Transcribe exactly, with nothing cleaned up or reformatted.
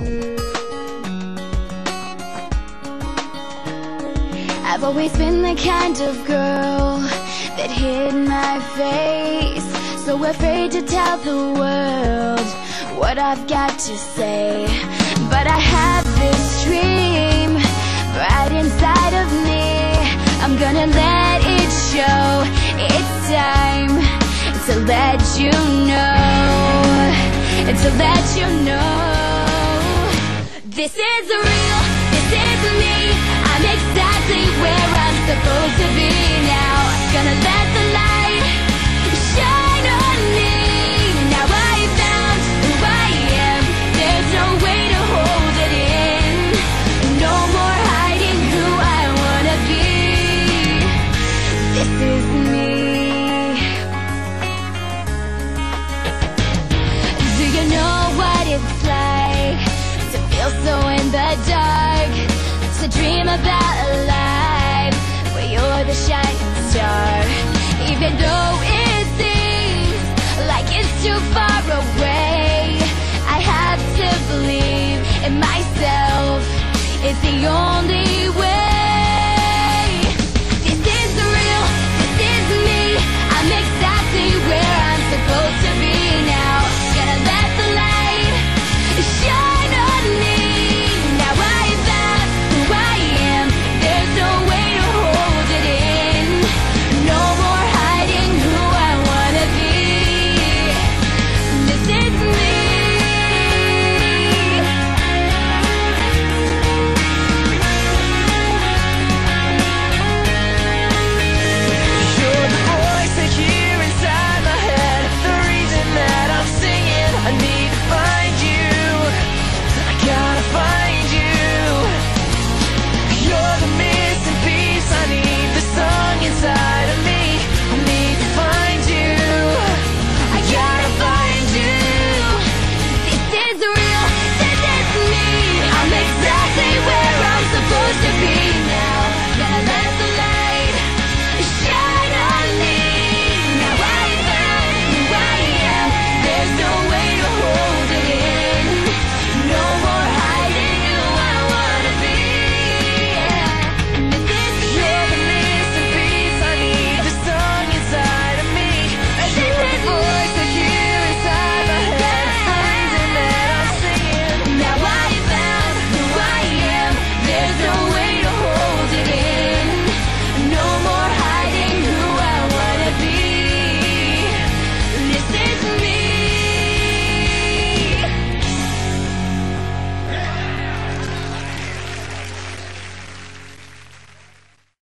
I've always been the kind of girl that hid my face, so afraid to tell the world what I've got to say. But I have this dream right inside of me. I'm gonna let it show. It's time to let you know, to let you know. This is real, this is me. I'm exactly where I'm supposed to be now. Gonna let the light shine on me. Now I found who I am. There's no way to hold it in. No more hiding who I wanna be. This is me. Do you know what it's like to feel so in the dark? To dream about a life where you're the shining star. Even though it seems like it's too far away, I have to believe in myself. It's the only way.